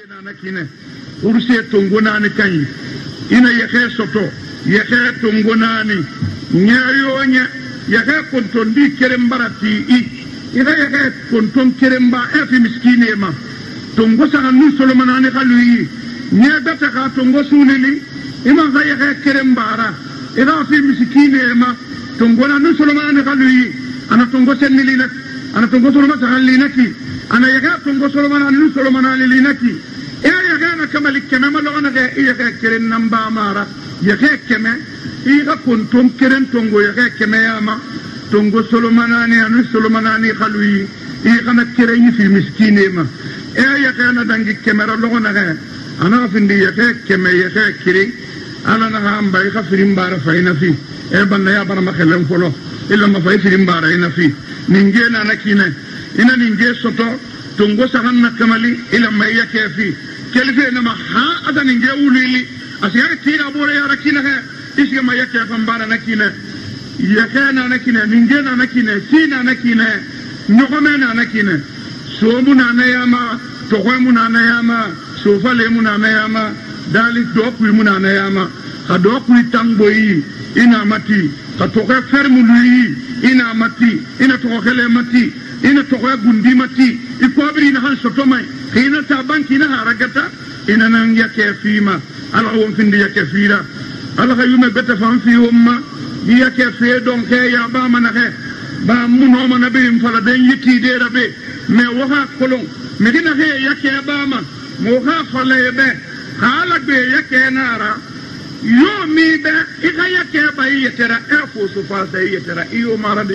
nakine urse tongonani kanyi ina yake soto yake tongonani nyayonya yake kontondi kerembarati ina yake konton keremba efi miskine ma tongo sanga nu solomanani kalui nya data ka tongo sunili ima ga yake kerembara ina fi miskine ma tongona nu solomanani kalui ana tongo senili nak ana tongo solomana linaki ana yake tongo solomana nu solomanani linaki يا كما كما ما لو انا يا كرن نمبا مارا يا كما يا كنتم كرن تونغو يا كما يا ما تونغو سليماناني ان سليماناني خلوي يا كما كرن في مسكين ما يا كان دانغي كاميرا لو انا انا فندي يا كما يا كري انا نعم باي خفرين بار فاينا في بن يا بر ما خلم فلو الا ما فاي فرين بار هنا في نينجينا نكينا ina ninge soto tongo sahanna kamali ila maya kefi kelfe na maha ada ninge ulili asiya tira bore ya rakina he isga maya kefa mbara nakina yakana nakina ninge na nakina sina nakina nyokome na nakina somu na nayama tohwemu na nayama sofale mu na nayama dali dokwi mu na nayama kadokwi tangboyi ina mati katoke fermu lui ina mati ina tokele mati ina tokoya gundi mati ikobri na han sotomai hina tabanki na haragata ina nan yake fima ala won findi yake fira ala hayume beta fam fi umma yake fe don ke ya ba manake ba muno mana be fala den yiti de rabe me waha kolon me dina he yake ba ma mo ha fala be hala be yake nara yo mi be ika yake ba yetera efo so fa sai yetera iyo marade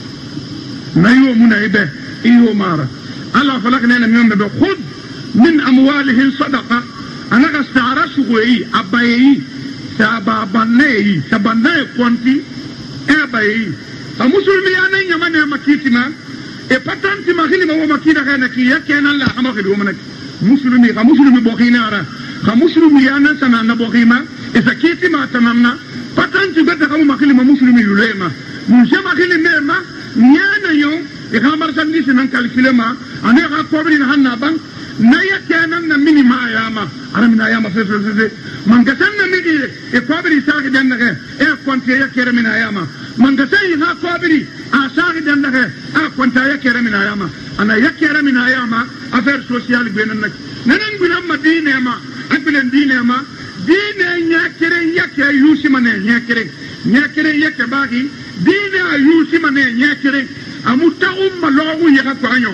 نيو من عبه إيو مارا الله فلقنا من بخذ من أموالهم صدقة أنا استعرسوا إيه أبايي سبابني سبني كونتي أبايي فمسلمي أنا يماني مكيتي ما إبتانتي ما خلي ما هو مكيدا كأنك يكين الله ما خلي هو منك مسلمي بوخينارا فمسلمي أنا سنانا بوخيما إذا كيتي ما تمامنا بتانتي بدك هو ما خلي ما مسلمي يليما مسلم خلي ميما نيانا يوم إخامر سنديس ننكال كلمة أنا أقابلين هنا بان نيا كأننا مني ما أياما أنا من أياما في من قسمنا مني أقابلي ساقي دنك كنت يا كير من أياما من قسمي أقابلي ساقي دنك كنت يا كير من أياما أنا يا كير من أياما أفير سوسيال بيننا ننقل أما دين أما أقبل دين أما دين يا كيرين يا كير يوسي من يا كيرين يا كير باقي دين يوسي من يا كيرين amuta umma logu yaka kwanyo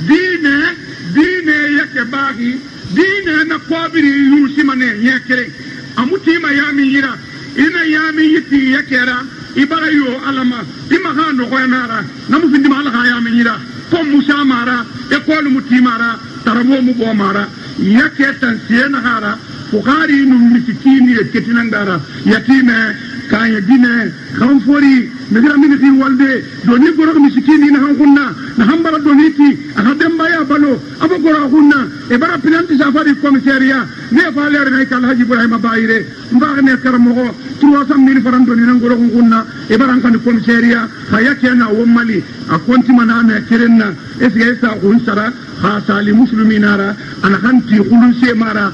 dine yake bagi dine na kwabiri yusi mane nyekere amuti ma yami yira ina yami yiti yakera ibara yo alama ima hano kwenara namu findi ma alaka yami yira pom musa mara ekolu muti mara tarabo mubo mara yake tansiena hara fukari numisikini ketinangara yatime kanya dine kamfori ngira mini fi walde doni goro misikini na hankunna na hambara doniti akademba ya balo abo goro hunna e bara planti safari komisaria ne faler na kala haji ibrahim bayire mbaga ne karamo 300,000 francs doni na goro hunna e bara kan komisaria hayake na womali akonti manana kirenna esga esa hunsara khasali musliminara ana kanti khuluse mara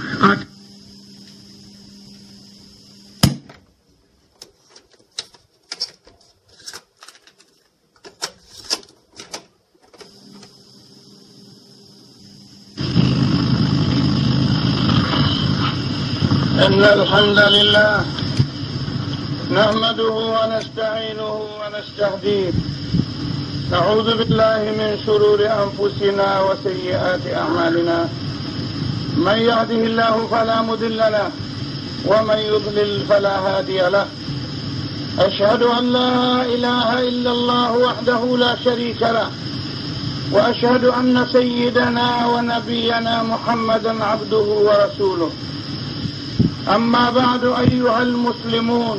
إن الحمد لله نحمده ونستعينه ونستهديه نعوذ بالله من شرور أنفسنا وسيئات أعمالنا من يهده الله فلا مضل له ومن يضلل فلا هادي له أشهد أن لا إله إلا الله وحده لا شريك له وأشهد أن سيدنا ونبينا محمدا عبده ورسوله أما بعد أيها المسلمون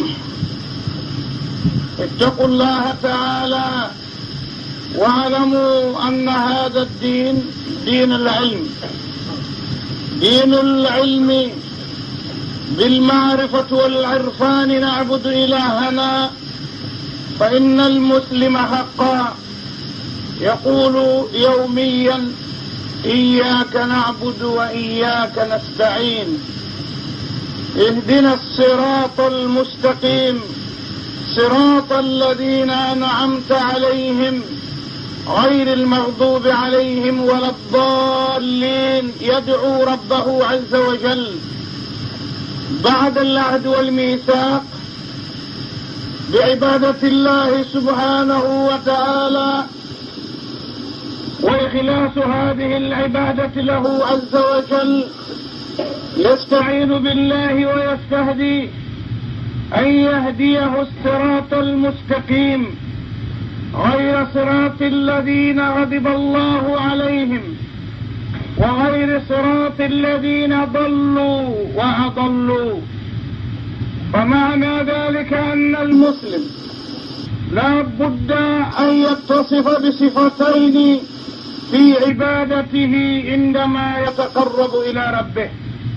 اتقوا الله تعالى واعلموا أن هذا الدين دين العلم بالمعرفة والعرفان نعبد إلهنا فإن المسلم حقا يقول يوميا إياك نعبد وإياك نستعين اهدنا الصراط المستقيم صراط الذين أنعمت عليهم غير المغضوب عليهم ولا الضالين. يدعو ربه عز وجل بعد العهد والميثاق بعبادة الله سبحانه وتعالى وإخلاص هذه العبادة له عز وجل. يستعين بالله ويستهدي أن يهديه الصراط المستقيم غير صراط الذين غضب الله عليهم وغير صراط الذين ضلوا وأضلوا. فمعنى ذلك أن المسلم لا بد أن يتصف بصفتين في عبادته عندما يتقرب إلى ربه،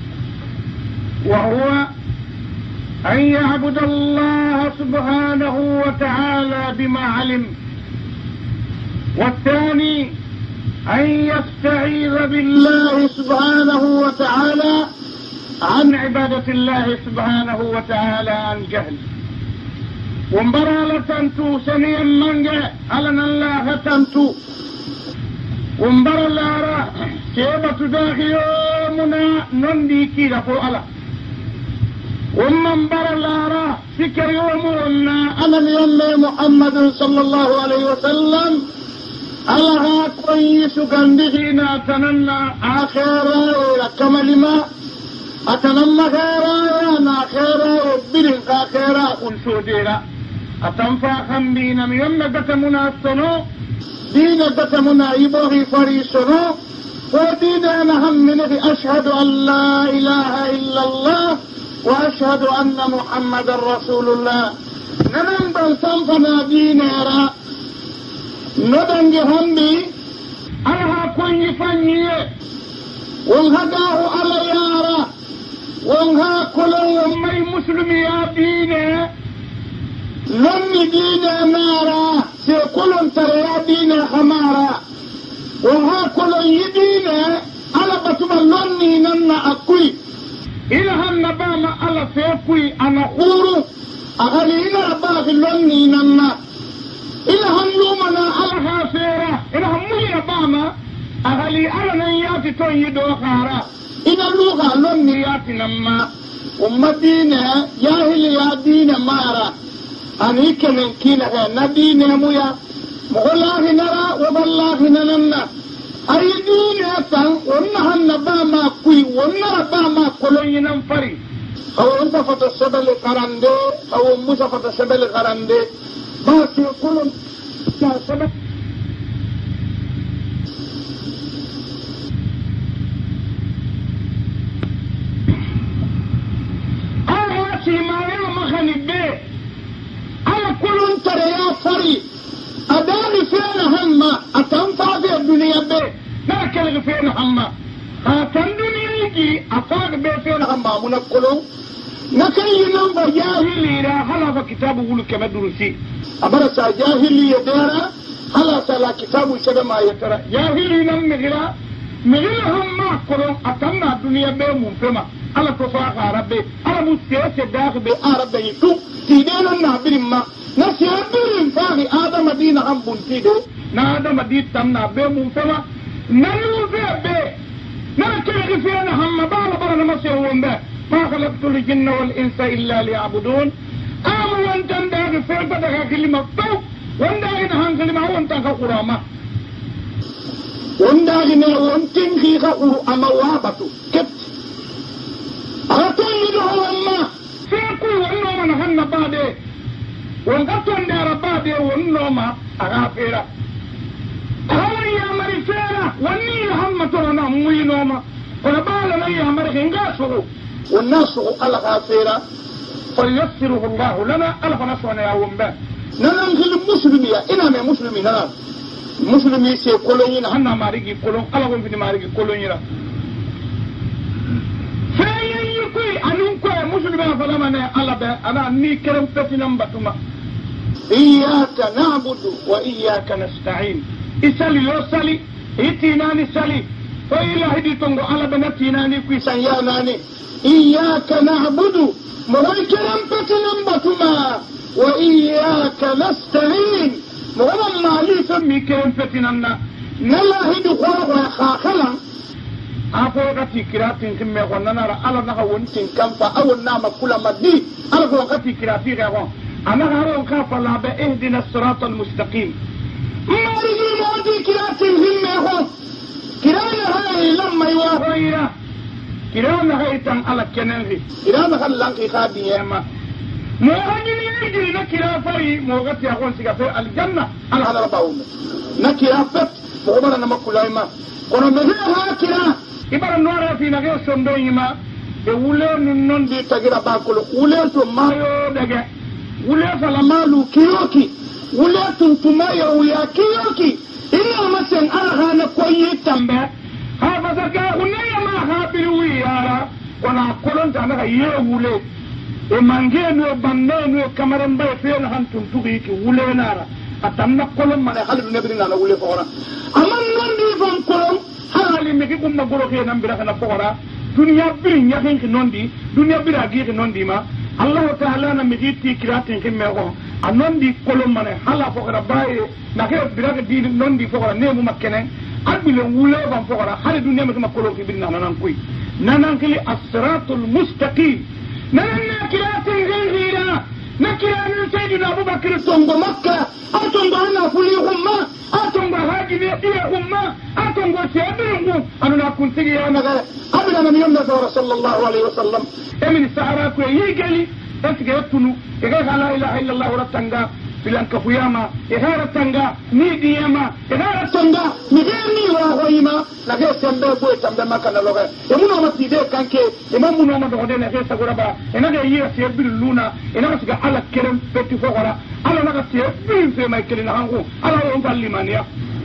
وهو أن يعبد الله سبحانه وتعالى بما علم، والثاني أن يستعيذ بالله سبحانه وتعالى عن عبادة الله سبحانه وتعالى عن جهل. ومبرا لتنتو سنيا منجا علنا الله تنتو ومبرا لارا كيبة داخل يومنا نندي كيلا فوألا ومبرا لارا سكر يومنا أنا اليوم محمد صلى الله عليه وسلم الله كويس كندهنا تننا آخرا كملما أتنم خيرا أنا خيرا وبرنك خيرا أنسوديرا أتنفع خمبين ميوم قتمنا السنو دين قتمنا يبوغي فريسنو ودين أنا همني أشهد أن لا إله إلا الله وأشهد أن محمد رسول الله. ننم بلسنفنا دينيرا ندنج همبي أنها كوني فنيه وانهداه على يارا وانها كلو ومي مسلم يا دينه لني دينه مارا سيكولن ترى يا دينه خمارا وانها كلو يدينه على بطبع لني ننا أكوي إلى هالنبام على سيكوي أنا أورو أغلي إلى باغ لني ننا إلى هاللومنا على خاسيرا إلى همي نباما أغلي على نياتي تويدو خارا إن اللغة لنياتي نما أمدينة ياهل يا دين مارا أنيك من كينها ندين مويا مغلاه نرى وبالله نننا أي دين أتن ونها النباما كوي ونها كلين ننفري أو أنت فتسبل قرندي أو موسى فتسبل قرندي باسي كلهم تسبل ما يوم خنبه على كل ترى يا فري أداني فين هما أتنفع في الدنيا به ما كان فين هما هاتن دنيا يجي أفاق به فين هما منقلون نكاي نمبر جاهلي لا هلا كتابه يقول كما درسي أبرس جاهلي يدارا هلا سلا كتابه كذا ما يترى جاهلي نم مغلا هما قلون أتنا الدنيا به منفما على تفاق ربي على مستيس الداخل بعربي يتو تيدين النابر ما نسيبر فاغي آدم دين هم بنتيدو نادم دين تمنا بي منفما نلوزي بي نركي فينا هم بالا مسيرون به ما خلقت الجن والإنس إلا ليعبدون آمو وانتن داخل فيرتا داخل كلمة تو وانداغي نهان كلمة وانتن كقرامة وانداغي وانتن خيخة أما وابتو كت أغطون يدعو الله سيكون وإنما نهن بعده وانغطون دار بعده وإنما أغافرة أغاني يا مريسيرا واني هم ترنا موينوما ونبالا يا مريخنغاسو والناس الغافرة فليسره الله لنا ألف نصرنا يا ومبا ننزل المسلمين إنما مسلمين نعم مسلمين سيقولون هنا ماريكي يقولون ألهم في ماريكي يقولون فأيكوي أنكوي مسلمين فلما ألبا أنا أني كرم فتنم بطما إياك نعبد وإياك نستعين إسالي يوصلي إتناني سالي وإلهي دي تنغو على بنتيناني كوي سنياناني إياك نعبد مويكرم بتنم بتما وإياك نستعين مغرم مالي فمي كرم بتننا نلاهي دي خواه وخاخلا أفوقتي كراتين كمي غنانا على نغوون تنكمفا أو النام كل مدي على فوقتي كراتي غيرون أنا هارون خاف الله بإهدنا الصراط المستقيم ما رجي موتي كراتين كمي غن كرانا هاي لما يواهينا كرانا هاي تن على كننغي كرانا هاي لنقي خادي يما موغنين يجري نكرا فري موغتي أخوان سيغفر الجنة على هذا رباهم نكرا فت مغبرنا مكولايما kono me ha kira ibara nora fi na ge sondo yima e wule non di tagira ba ko wule to mayo daga wule fala malu kiyoki wule tun tumayo ya kiyoki ina masen ala na ko yi tambe ha ba ga unaya ma ha bi wi yara kona kolon ta na ye wule e mange no banne no kamaran ba fe na han tun tugi ki wule nara atamna kolon mane halu ne bi na wule fora aman non di von kolon hali mi ki kumma goro ke nan bira kana fora dunya biri nya hen ki nondi dunya bira gi ki nondi ma Allah ta'ala na mi ti kiratin ki me go anondi kolon mane hala fora bae na ke bira ke di nondi fora ne mu makkene abile wule ban fora hali dunya mi kuma kolon ki bin nan kuy nanan ki as-siratul mustaqim nanan kiratin ghira nakira sayyidina Abubakar tongo makka atongo ana fuli umma atongo haji ne iya umma atongo tiadungu anuna kuntigi ya naga abina na miyomna sallallahu alaihi wasallam emin sahara ko yigali esge tunu ega la ilaha illa allah ratanga filanka fuyama ega ratanga ni diyama ega ratanga ni ni wa hoima la ge sembe ko tambe makana loga emuno matide kanke emamuno ma do de na ge sagura ba enaga yiya sebil luna enaga siga ala kerem peti fogora ala naga sebil fe mai kelina hangu ala on ballimania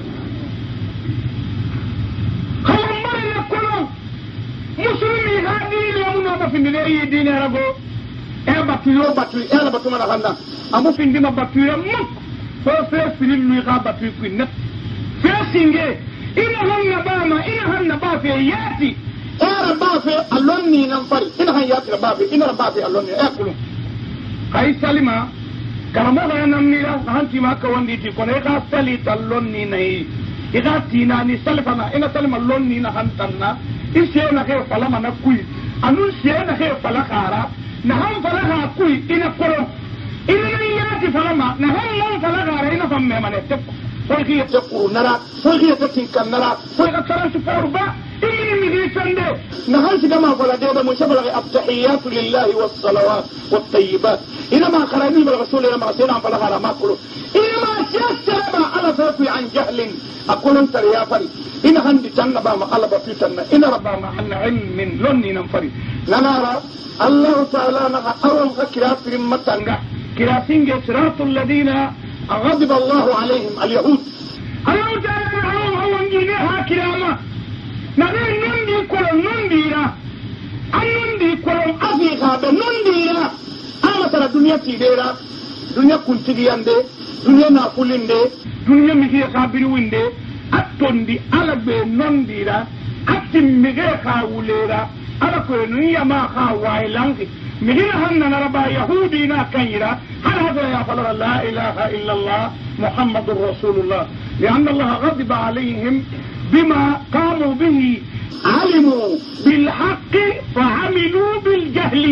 khamari na kono muslimi hadi le amuno ba findile yi dine rago e batuyo batu e la batu mala handa amu findima batuyo muk fo fe filin lui ga batu ku net fe singe ina hanna ba fe yati era ba fe allonni nan fari ina han yati ba fe ina ba fe allonni e kulu kai salima karamo ga nan mira hanti ma ka wandi ti ko ne ga sali tallonni nei ida tina ni salfana ina salma lonni na hantanna ise na ke falama na kuy anun se na ke falakara na han falaga kuy ina koro ina ni yati falama na han non falagara ina famme mane tek folki yaquru nara folki yatin nara folka tarantu forba inni mi sande na han si dama fala de ba mun shabala at-tahiyatu lillahi was-salawat wat-tayyibat ina ma qarani bil rasul ila ma sina falagara ma kulu ina ma yasra ala fafi an jahlin aqulun tariya fari ina handi tanna ba ma ala ba fitanna ina rabba ma an ilmin lonni nan fari lanara Allah ta'ala na awam kira firim matanga kira singe siratul ladina غضب الله عليهم اليهود الله تعالى awam gine ha kirama na nondi ko nondira anondi ko afrika be nondira ama sara dunya tidera dunya kuntigiyande dunya na kulinde dunya mi ke khabiri winde atondi ala be nondira atimige khawulera ala ko nuya ma khawailangi مهنا هن نربا يهودينا كيرا هل هذا يقول لا إله إلا الله محمد رسول الله لأن الله غضب عليهم بما قاموا به علموا بالحق فعملوا بالجهل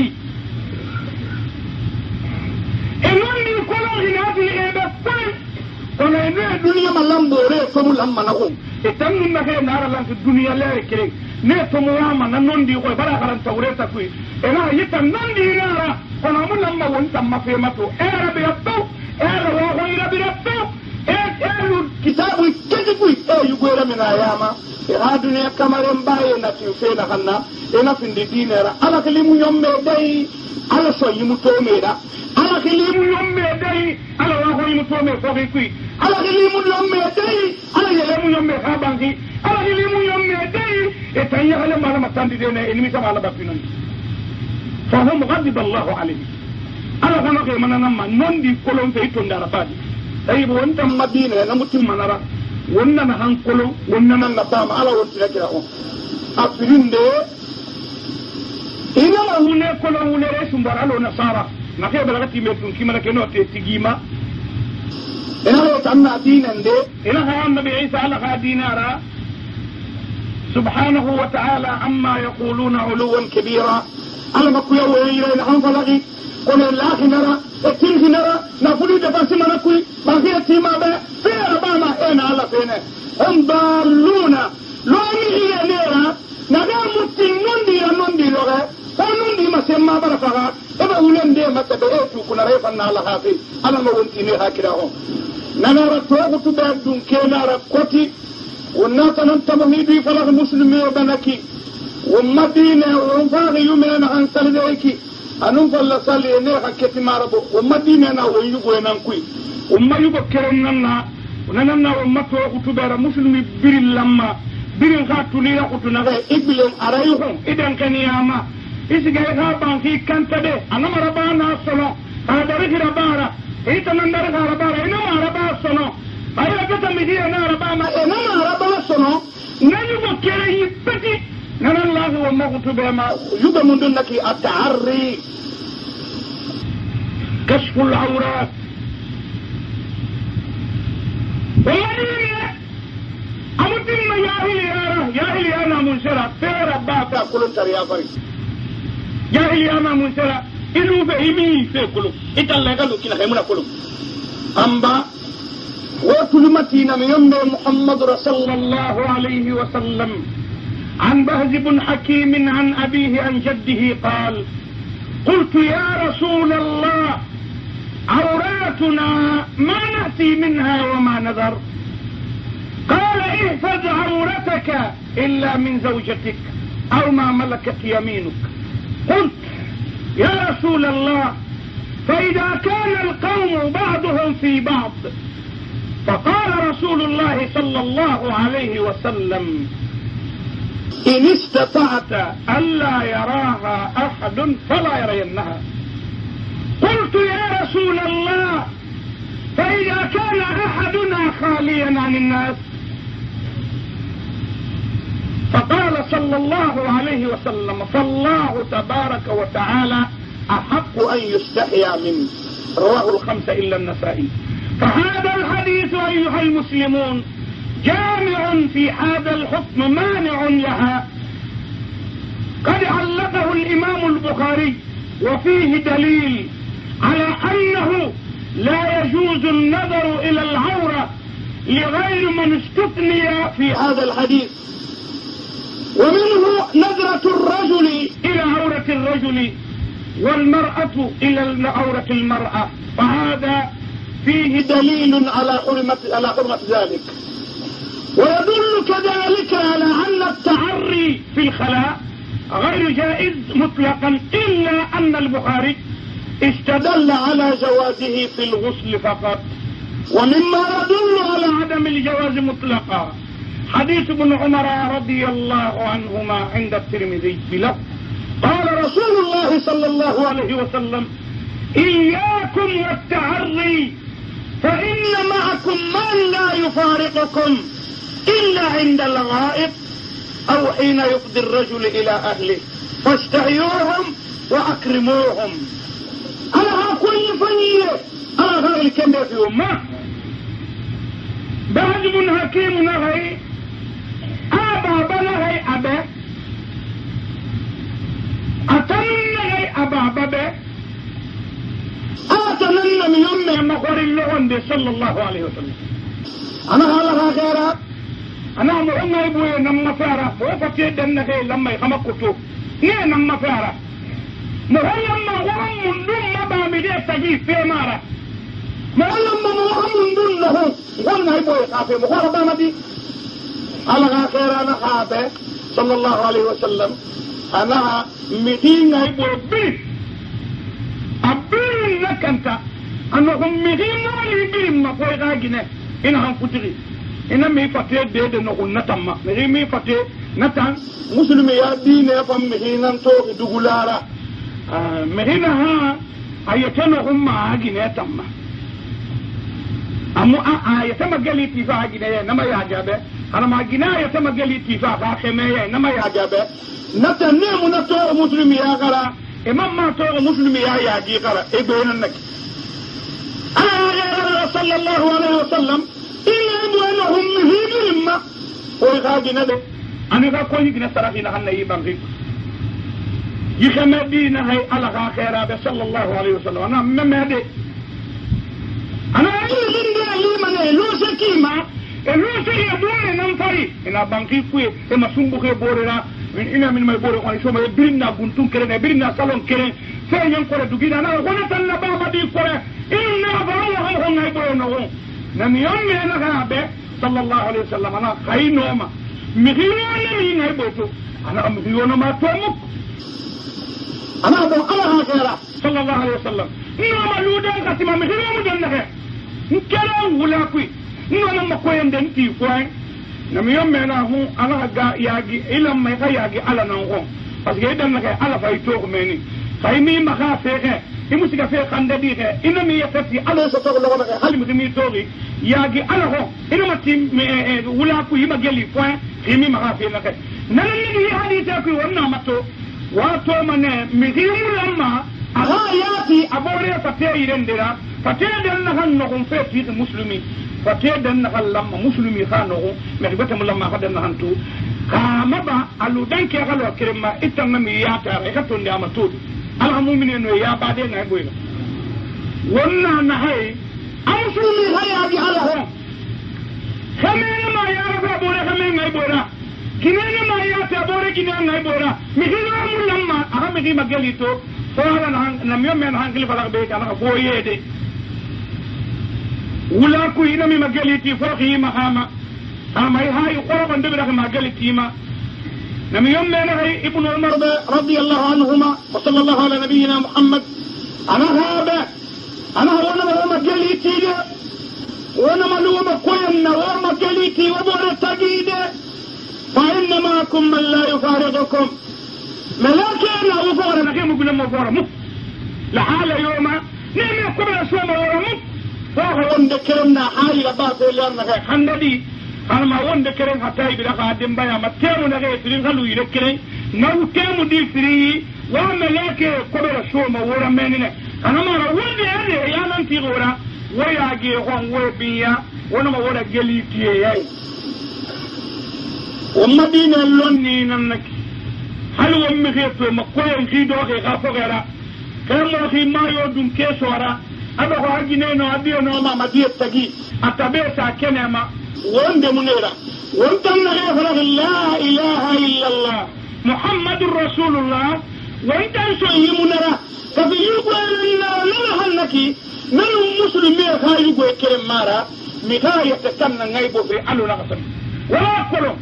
إنني كلهم هذه إبادة kono ene dunia malambo re tomu lamma na ko e tannu na ke nara lan dunia le kire ne tomu wama na nondi ko bara karan tawreta ku ena yita nondi nara kono mun lamma won tamma fe mato era be atto era wa ko ira be atto e elu kitabu kiti ku e yugora mina yama e ha dunia kamare mbaye na ti fe na hanna ena findi dinera ala kalimu yomme dai ala so yimu to meda ala kalimu yomme dai ala wa ko yimu to me ko ku ala kilimu yomme dai ala yelemu yomme habangi ala kilimu yomme dai e tanya ala mala matandi de ne enimi sama ala bafinon fa hum ghadib Allah alayhi ala kono ke manana man nondi kolon fe to ndara fadi dai bo wonta madina na mutim manara wonna hankolo wonna na fama ala wontina kira on afirinde ina la hune kolo hune resumbara lo nasara na ke balagati metun kimala ke no te tigima ina lo tanna dinande ina ha annabi isa ala ha dinara subhanahu wa ta'ala amma yaquluna uluwan kabira ala makuya wa ila han falagi kono lahi nara e tilhi nara na fuli de basi manakui bahiya tima be fera bama ena ala fene hum daluna lo mi hiya nera naga mutin nondi ya nondi loga nondi ma semma baraka eba ulende matabe etu kuna refa na ala hafi ala ma wonti ne hakira ho nanara to be dun kenara koti wonnata nan tamhidi falag muslimi banaki ومدينة وفاغي يومين عن سلديكي أنهم فلا سالي نيخا كتي ماربو ومدينة نا ويجو ينانكوي وما يبقى كرمنا وننا وما توقو تبارا مسلمي بري لما بري خاتو ليا خطو نغي إبلين أرايهم إذن كنياما إسيقى إخابان في كانتدي أنا مربانا الصنو هذا رخي ربارا إيتا نندرخ ربارا إنما ربا الصنو أيها كتمي أنا ربانا إنما ربا الصنو نجبو كريه بتي نرى الله وما كتب ما يبقى من دونك التعري كشف العورات والله أمتن ما ياهلي أنا منشرة ترى باتا كلن تريا فري ياهلي أنا منشرة إنه فهمي في كلن إتلا قالوا كنا خيمنا كلن أمبا وكلمتنا من يوم محمد صلى الله عليه وسلم عن بهز بن حكيم عن أبيه عن جده قال قلت يا رسول الله عوراتنا ما نأتي منها وما نذر قال احفظ عورتك إلا من زوجتك أو ما ملكت يمينك قلت يا رسول الله فإذا كان القوم بعضهم في بعض فقال رسول الله صلى الله عليه وسلم إن استطعت ألا يراها أحد فلا يرينها قلت يا رسول الله فإذا كان أحدنا خاليا عن الناس فقال صلى الله عليه وسلم فالله تبارك وتعالى أحق أن يستحيا منه رواه الخمسة إلا النسائي فهذا الحديث أيها المسلمون جامع في هذا الحكم مانع لها قد علقه الإمام البخاري وفيه دليل على أنه لا يجوز النظر إلى العورة لغير من استثني في هذا الحديث ومنه نظرة الرجل إلى عورة الرجل والمرأة إلى عورة المرأة فهذا فيه دليل على حرمة ذلك ويدل كذلك على أن التعري في الخلاء غير جائز مطلقا إلا أن البخاري استدل على جوازه في الغسل فقط ومما يدل على عدم الجواز مطلقا حديث ابن عمر رضي الله عنهما عند الترمذي بلفظ قال رسول الله صلى الله عليه وسلم إياكم والتعري فإن معكم من لا يفارقكم إلا عند الغائب أو حين يفضي الرجل إلى أهله فاستحيوهم وأكرموهم أنا كل فنية أنا غير الكلمة في أمة بهز بن حكيم نهي أبا بنهي أبا أتنن نهي أبا بابا أتنن من يوم مخور اللغن صلى الله عليه وسلم أنا هلا غيرا أنا مهنا يبوي نما فارا وفتي دنك لما يخمكتو نيه نما فارا مهنا ما وهم من دون ما بعمل تجيب في مارا مهنا ما وهم من دون له وانا يبوي خافي مخارا بامدي على غير أنا خافي صلى الله عليه وسلم أنا مدين يبوي بي أبين لك أنت أنهم مدين نالي بي ما فوي غاجنة إنهم فتري ina mi fate de no natamma mi fate natan muslimi ya dine fam mi hinan to dugulara mi hina ha ayatano humma agine tamma amu ya tama gali tifa gina ya nama ya jabe ana ma gina ya tama gali tifa ka kheme ya nama ya jabe nata ne mu na to muslimi ya gara imam ma to muslimi ya ji gara e be nan nak ala sallallahu alaihi wasallam illa anhum hibrimma o ga gina de ani ga ko gina sarafi na hanna yi bangi yi khame dina hay ala ga khaira be sallallahu alaihi wasallam ana memede ana linda limane lo sekima e lo seki adone nan fari ina banki kuye e masumbu ke borera ina min may bore on so may birna guntun kere ne birna salon kere fe nyen ko dugina na wona tan na baba di kore inna ba ho ngay bore no nam yomme na ga be sallallahu alaihi wasallam ana khayno ma mi hiyo mi ngay boto ana am hiyo no ma tomuk ana do ala ha kera sallallahu alaihi wasallam no ma ludan katima mi hiyo mu don na nkere wula kui nuna makoyen den ti kwai na mi yomme na hu ala ga yagi ila mai ga yagi ala nan ho parce que idan na ala fa ito ko meni fay mi ma ga fe ke imu siga fe khanda di ke ina mi yafati ala so to lo ga hal mi tori yagi ala ho ina ma tim wula kui ma geli point mi ma ga fe na ke nan ni hadita kui wonna mato wa to mane mi himu lamma aha yati abore fa te irendera فتيدن نحن نقوم في المسلمين فتيدن نحن لما مسلمي خانوا مربتهم لما خدنا نحنتو كامبا على دنك يا خلوا كريما إتنامي يا ترى إخطون يا متود المؤمنين إنه يا بعدين هيبوي ونا نهاي المسلمين هاي أبي على هم خمين ما يعرف أبورة خمين ما يبورة كنين ما يعرف أبورة كنين ما يبورة مهلا ملما أهم مهلا مجليتو فهذا نحن يوم من هنقل فرق بيت أنا فويه ده ولا كوينا من مجالتي فوقه مهاما أما هاي قرب عند برا مجالتي ما نم يوم من هاي ابن عمر رضي الله عنهما وصلى الله على نبينا محمد أنا هذا أنا هو مجالتي وانا ملوم كوينا ومجالتي وبورة تجيدة فإن معكم من لا يفارقكم ملاكين لا وفورة نكيم بلا مفورة مف لحالة يوما نعم يقبل أسوام ورمف فهو وندكرنا حالي لباسه اللي أنا غير خنددي أنا ما وندكرن حتى يبدأ قادم بيا ما تيمو نغير سرين خلو يذكرين نو تيمو دي سرين وملاك قبل أسوام ورمينين أنا ما رودي هذه أيانا تيغورا وياجي هون ويبيا وانا ما ودا جليتي ياي ومدينة اللوني ننكي هل ومي خيطو مقوين خيدو خي غافو غيرا كما خي ما يودون كيسورا أبا هو أجنينو أبيو نوما مدية تجي أتبيسا كنما وند منيرا وانتم غير لا إله إلا الله محمد رسول الله وانتم سوي منيرا ففي يقول لنا لنهنكي من المسلمين خايقوا كرم مارا متى يتكلم غيبو في ألو نغسم ولا أقولهم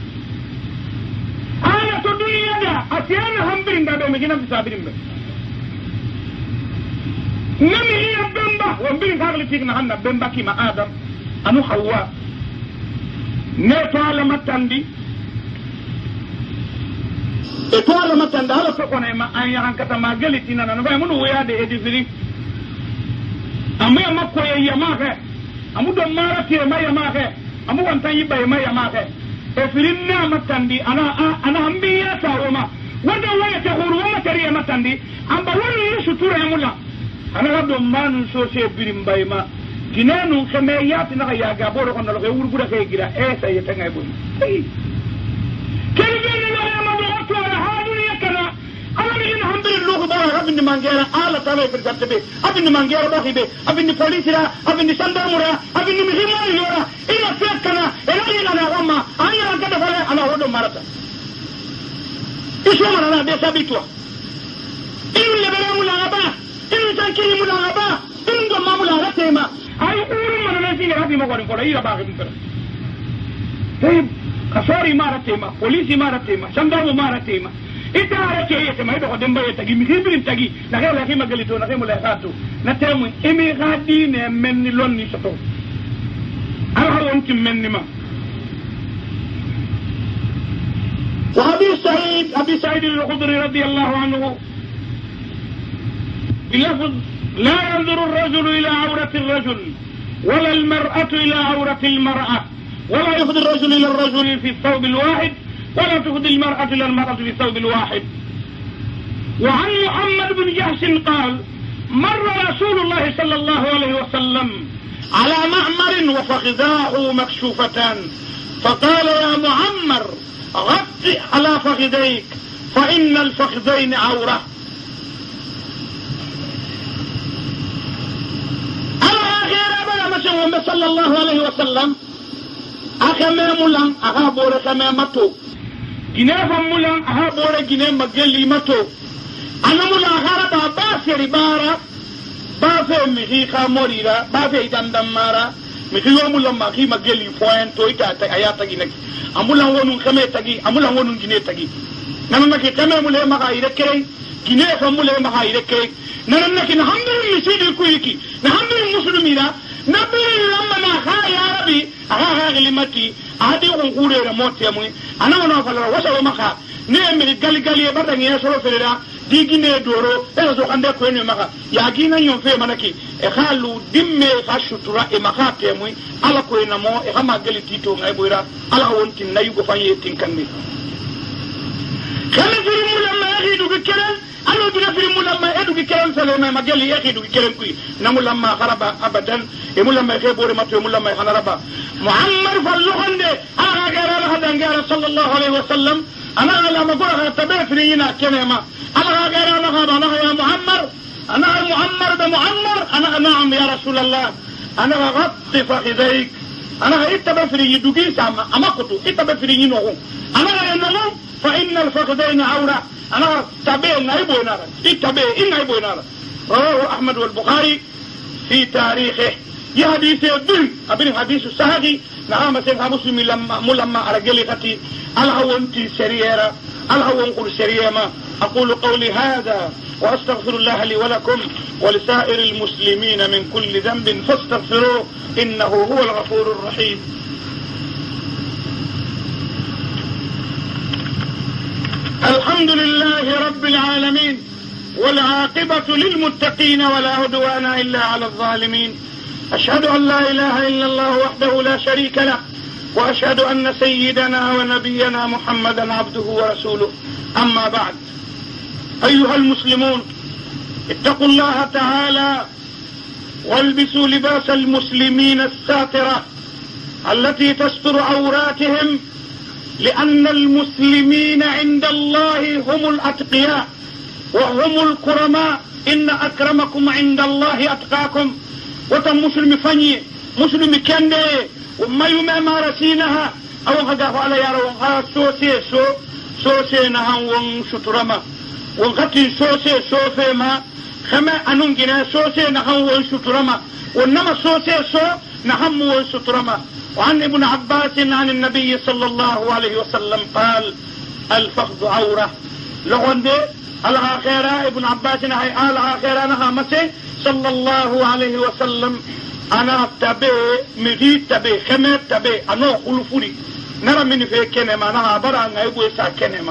أنا تدني يدا أسيانا هم برين دابا مجينا بسابرين بس نمي هي بمبا ومبين كاغلي تيغنا هنا بمبا كيما آدم أنو حواء نتوالا متاندي اتوالا متاندي هلا فقونا إما أن يهان كتا ما قلي تينا نبايا منو ويادي إدي فري أمي أما كوي يماك أمو دمارتي ما يماك أمو وانتان يبا يما يماك efirina matandi ana ambiya sawoma wanda waya ta huru wama tariya matandi amba wani sutura yamula ana rabdo manu so se birim bayma ginanu khame yati na ya ga boro kono ko wurgura kay gira esa yeta ngay boy kene ni la ma do to ala haduni yakana ala ni alhamdulillah bara rabbi mangera ala tala fi gatbe abini mangera bahibe abini police ra abini sandarmura abini mihimani yora ina fekana elani na wama anya ngada fale ana wodo marata isho mara na desa bitwa inu lebere mulaba inu tankiri mulaba inu ngoma mulaba tema ay uru mana na singa rabi mo ko ira ba ko mpera hey kasori mara tema polisi mara tema sandarmu mara tema ita arake yete mai do demba yete gi mi hibrin tagi na kala ki magalito na kemu la khatu na temu emi gadi ne menni lonni soto ala wonti menni ma وابي سعيد الخدري رضي الله عنه بلفظ لا ينظر الرجل الى عورة الرجل ولا المرأة إلى عورة المرأة، ولا يفضي الرجل إلى الرجل في الثوب الواحد، ولا تفضي المرأة إلى المرأة في الثوب الواحد. وعن محمد بن جحش قال: مر رسول الله صلى الله عليه وسلم على معمر وفخذاه مكشوفتان، فقال: يا معمر غطي على فخذيك فإن الفخذين عورة. صلى الله عليه وسلم أكمل ملان أهابور كمل ماتو جنيه ملان أهابور جنيه مجلي ماتو أنا ملان هربا باسري بارا بافي مخيخا موريرا بافي دمدمارا مخيو ملان مخي مجلي فوين تويتا آياتا جنك أمولان ونون كمل تجي أمولان ونون جنيه تجي نمنك كمل ملان مخاي ركري جنيه ملان مخاي ركري نمنك نحمل المسيد الكويكي نحمل المسلمين نبي لما نخا يا ربي أخا غلمتي أهدي ونقول رموت يا مي أنا ونافلا وسوا مخا نعمل قال بدن يسوع فيلا ديجيني دورو إذا سو عندك وين مخا يجينا يوم في مناكي إخالو دم خاشطرا إمخات يا مي على كوين مو إخما قال تيتو غيبورا على هونتين نيجو فاني تينكني كم في لما يجيدو كلام أنا بنا في لما يدو كلام سلام ما قال يجيدو كلام كوي نمو لما خرب أبدا يقول لما يخبر ما يقول لما يخنربا معمر فاللغن ده أنا جرى هذا جرى صلى الله عليه وسلم أنا لما قلنا تبعثنينا كلمة أنا جرى أنا يا معمر أنا معمر ده معمر أنا نعم يا رسول الله أنا غطي فخذيك أنا إتبعثني يدوجي سام أما كتو إتبعثني نهو أنا نهو فإن الفخذين عورة أنا تبع نايبو نارا إتبع إن نايبو نارا رواه أحمد والبخاري في تاريخه يا حديث الدل أبين حديث السهدي نعم سيدنا مسلم لما أرجلي خطي الهونتي سريرة الهون سريرة. أقول قولي هذا وأستغفر الله لي ولكم ولسائر المسلمين من كل ذنب فاستغفروه إنه هو الغفور الرحيم. الحمد لله رب العالمين والعاقبة للمتقين ولا عدوان إلا على الظالمين. أشهد أن لا إله إلا الله وحده لا شريك له وأشهد أن سيدنا ونبينا محمدا عبده ورسوله. أما بعد، أيها المسلمون، اتقوا الله تعالى والبسوا لباس المسلمين الساترة التي تستر عوراتهم، لأن المسلمين عند الله هم الأتقياء وهم الكرماء. إن أكرمكم عند الله أتقاكم. وتم مسلم فني مسلم كندي وما يوم مارسينها أو غدا على يارو سوسي نها وان شطرما وغتي سوسي ما خما أنون جنا سوسي نها وان شطرما وإنما سوسي نهم وان شطرما. وعن ابن عباس عن النبي صلى الله عليه وسلم قال: الفخذ عورة. لغندي الآخرة ابن عباس نهي الآخرة نها مسي صلى الله عليه وسلم أنا تبي مغيت تبي خمر تبي أنا خلفوري نرى من في كنما نها برا نيبوي سا كنما.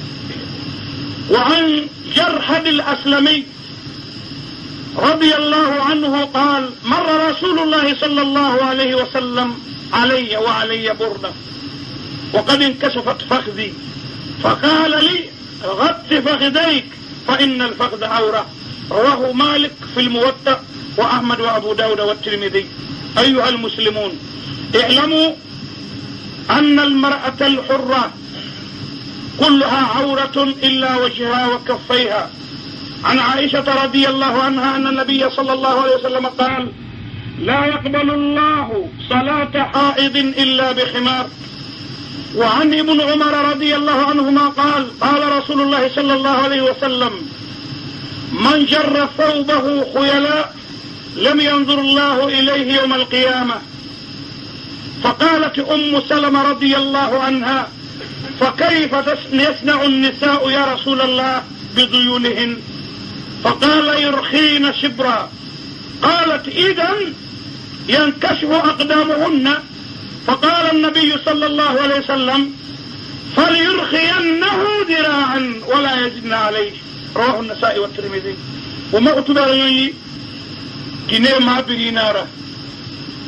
وعن جرحد الأسلمي رضي الله عنه قال: مر رسول الله صلى الله عليه وسلم علي وعلي بردة وقد انكشفت فخذي فقال لي: غط فخذيك فإن الفخذ عورة. رواه مالك في الموطأ وأحمد وأبو داود والترمذي. أيها المسلمون، اعلموا أن المرأة الحرة كلها عورة إلا وجهها وكفيها. عن عائشة رضي الله عنها أن النبي صلى الله عليه وسلم قال: لا يقبل الله صلاة حائض إلا بخمار. وعن ابن عمر رضي الله عنهما قال: قال رسول الله صلى الله عليه وسلم: من جر ثوبه خيلاء لم ينظر الله إليه يوم القيامة. فقالت أم سلمة رضي الله عنها: فكيف يصنع النساء يا رسول الله بذيولهن؟ فقال: يرخين شبرا. قالت: إذن ينكشف أقدامهن. فقال النبي صلى الله عليه وسلم: فليرخينه ذراعا ولا يزدن عليه. رواه النسائي والترمذي. وما أتبعني كنير ما برينارا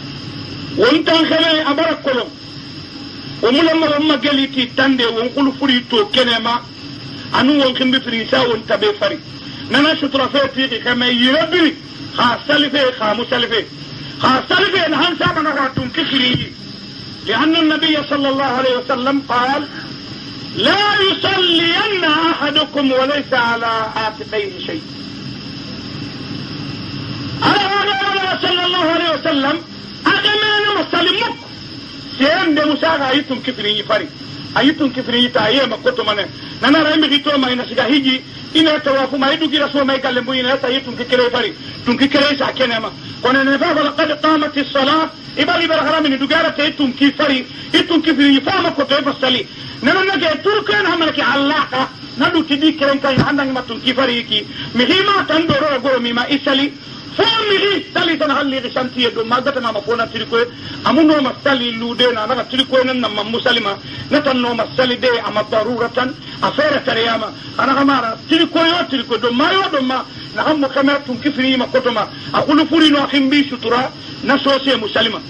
wontan khame abara kolon وملما وما قالتي تندي ونقول فريتو كنما أنو ونكمل فريسا ونتبه فري نانا شطرة فيه كما يربي خاصلفه خامسلفه خاصلفه نحن سامنا غاتون كفري لأن النبي صلى الله عليه وسلم قال لا يصلين أحدكم وليس على عاتقيه شيء على صلى الله عليه وسلم أغمان مسلمك سيان دي مساغا أيتم كفرين يفاري أيتم كفرين تاية مكتو منه نانا رأي مغيطو ما ينسيغا هيجي إنا توافو ما يدو جي رسول ما يكالمبو إنا يتايتم كفرين يفاري تم كفرين ساكين أما كون نفاق لقد قامت الصلاة إبالي برغرام إن دوغارة أيتم كفرين إتم كفرين يفاري مكتو يفصلي نانا نجي تركين همالك علاقة نادو تدي كرين كاين عندنا ما تم كفرين كي مهيما تندورو أقول مما إسالي فامي سالي تنهالي غشانتي يدو ما قتنا مفونا تريكوه أمو نوما سالي لودينا نغا تريكوه ننما مسلمة نتن نوما سالي دي أما ضرورة أفيرة ترياما أنا غمارا تريكوه دو ما يو ما نغم مكاماتهم كفري ما قطما أقول فوري نوخم بي شطرا نسوسي مسلمة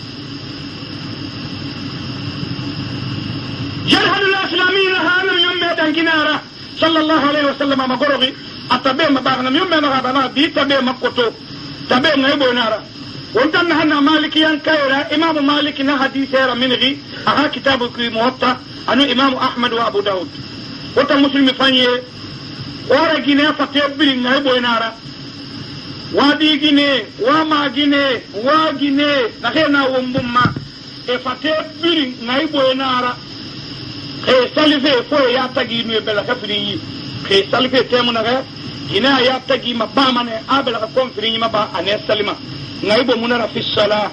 جرهد الأسلامين هانا يوم ميدان جنارة صلى الله عليه وسلم ما قرغي أتبه ما باغنا يوم ما غابنا دي تبه ما قطو تبه نايبو نارا وانتن هنا مالكيان كايرا إمام مالك نهدي سيرا منغي أها كتابك موطا أنو إمام أحمد وأبو داود وانتن مسلم فانيه ورا جيني فتبري نايبو نارا وادي جيني وما جيني واجيني نخينا ومبما فتبري نايبو نارا سالفه فوي ياتاقي نوبلا كفريني سالفه تيمو نغير ina ya tagi mabama ne abela ka konfiri ma ba ane salima ngaibo munara fi salah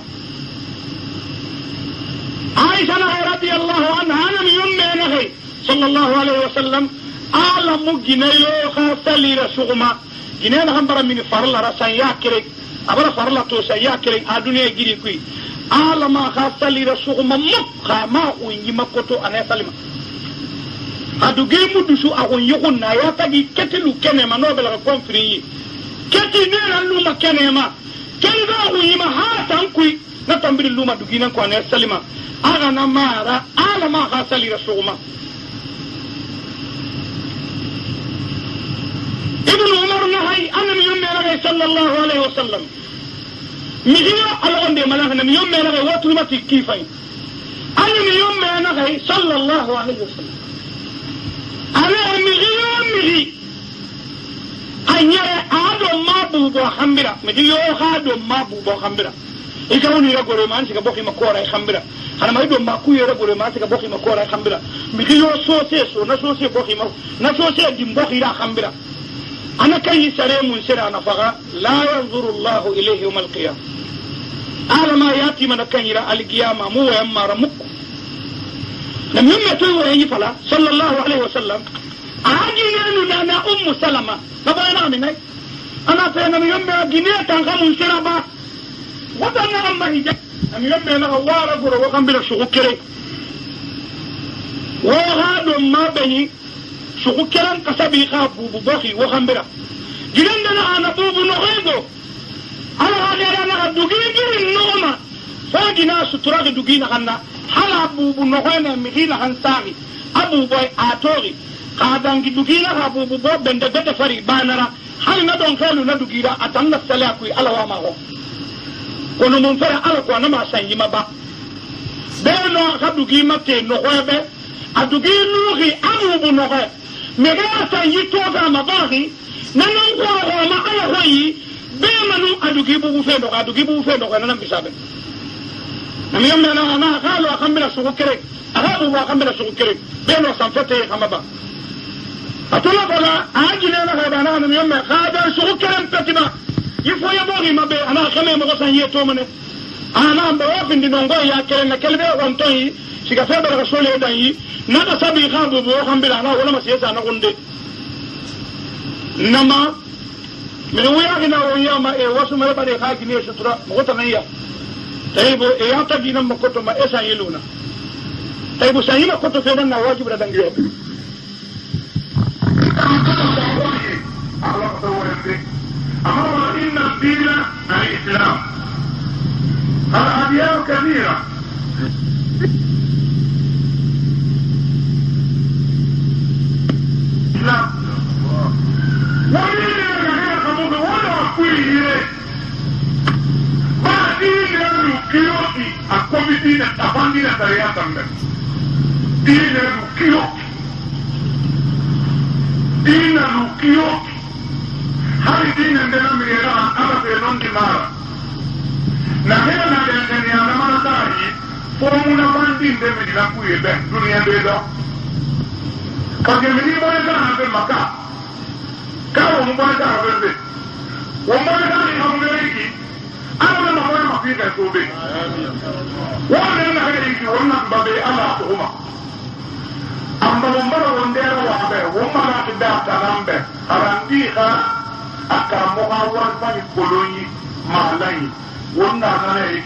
Aisha radhiyallahu anha ana yumme nahi sallallahu alaihi wasallam ala muginayo kha salira sugma ginena hambara min farla rasan yakire abara farla to sa yakire adune giri kui ala ma kha salira sugma mukha ma unyi makoto ane salima aduge mudusu akon yokon na ya tagi ketelu kenema nobela konfiri keti nena luma kenema kenga uyima hatan kui na tambiri luma dugina ko ne salima aga na mara ala ma khasali rasuma ibn umar nahi anna yumma rawi sallallahu alaihi wasallam mihiya alonde malaka na yumma rawi watu mati kifai anna yumma nahi sallallahu alaihi wasallam أنا مغي أني أدو ما بوبو خمبرة مغي أدو ما بوبو خمبرة إذا هو نيرا غوري مان سيكا بوخي مكورا خمبرة أنا ما يدو ما كوي يرا غوري مان سيكا بوخي مكورا خمبرة مغي سوسي سو نسوسي بوخي مو نسوسي ديم بوخي را خمبرة أنا كي سري من سري أنا فغا لا ينظر الله إليه يوم القيامة على ما يأتي من كان يرا القيامة مو يما رمك لم يمتوا وهي فلا صلى الله عليه وسلم أجينا لنا سلمة فبانا مني أنا فينا يوم جنيه تنقم سربا وضعنا أما هجا لم يوم نغوار أقول وقم بلا شغكري وهذا ما بني شغكرا كسبي خابو ببخي وقم بلا جننا أنا بوبو نغيبو على هذا أنا دوغين النوم فاجنا ستراغ دوغين غنا حال أبو بنوغينا مغينا هنساغي أبو بوي آتوري قادانجي دوغينا أبو بو بندقات فري بانرا حال ندون خيلو ندوغيرا أتنى السلاكوي ألا واماغو كونو منفرع ألا كوانا ما سنجيما با بينو أخدوغي مكي نغوبة أدوغي نوغي أبو بنوغي مغينا سنجي توغا مباغي ننغو وما ألا هوي بيمنو أدوغي بو فندوغ أدوغي بو فندوغ ننم بسابن نم يوم أنا قالوا أخمبلا سوق كريك أخذوا أخمبلا سوق كريك بينو سنفتي خمبا أطلع فلا أجل أنا خبانا نم يوم خادا سوق كريم تتما يفو يبغي ما بي أنا خمي مغسان يتومني أنا بوافن دي نونغو يا كريم كلبي وانتوي سيكافي برغسول يداني نادا سبي خابو بو أخمبلا أنا ولا مسيسا نغندي نما من وياغنا وياما واسو مربادي خاكي نيشو ترى مغتنية طيب يا تجينا مكتوب ما إيش يلونا طيب سهيل كتب فينا واجب ردان جيوب أمر إن الدين الإسلام الأديان كثيرة komi dina tabandina tariya tambe dina lukiyo hari dina ndena mirera ala fe non di mara na hera na deni ana mara dai formuna bandi ndeme di la kuye be dunia bedo kage mini boy da be maka ka wo mo da be wo mo da ni ho ngeriki ana na mo ma fi da ko be wo ne na ngeriki wo na ba be ala ko ma amma mo mara wondera wa be wo ma na da ta nambe arandi ha akamo ha wa fa ni koloni malai wonna na ne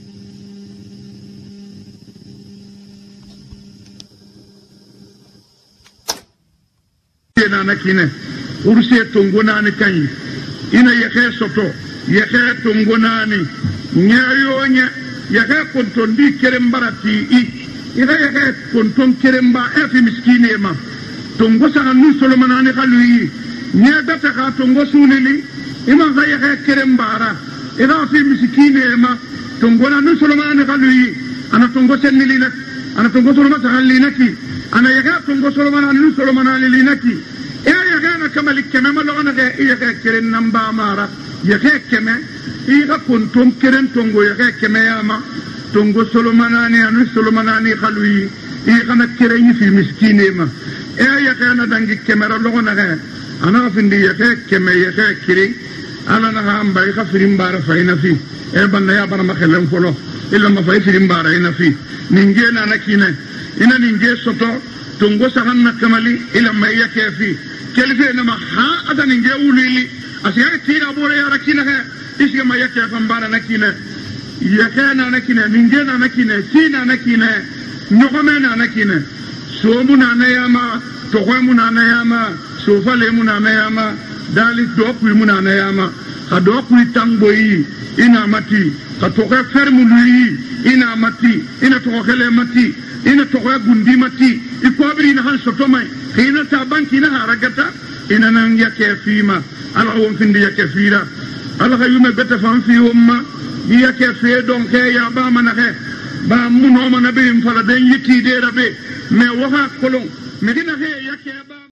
na kine urse tongona ni kan ina yake soto yake tongona ni nyayonya yake kontondi kerembarati ina yake konton keremba efi miskine ma tongo sa nu solomana ni kalui nya data ka tongo sunili ima ga yake kerembara ina fi miskine ma tongona nu solomana ni kalui ana tongo senili na ana tongo solomana halinaki ana yake tongo solomana nu solomana lilinaki ya gana kama likeme malona ga iya ga kiren namba mara ya ga keme iya kuntum kiren tongo ya ga keme yama tongo solomanani anu solomanani khalui iya kana kiren fi miskine ma ya ga na dangi kemera lona ga ana findi ya ga keme ya ga kiren ala na hamba ya firim bara faina fi banna ya bara makhelem folo illa ma fay firim bara ina fi ninge na nakine ina ninge soto tongo sahanna kamali ila maya kefi kelife nama ha ada ninge ulili asiya tira bore ya rakina ha isga maya kefa mbara nakina yakana nakina ninge na nakina tina nakina nogome na nakina somuna na yama tohwemuna na yama sofale muna na yama dali dokwi muna na yama ka dokwi tangboyi ina mati ka tohwe fermu lui ina mati ina tohele mati ina tohwe gundi mati ikobri na han sotomai ina ta banki na haragata ina nan yake fima ala won findi yake fira ala hayuma beta fam fi umma yake fe don ke ya ba mana he ba muno mana be fala den yiki de rabe me waha kolon me dina he yake ba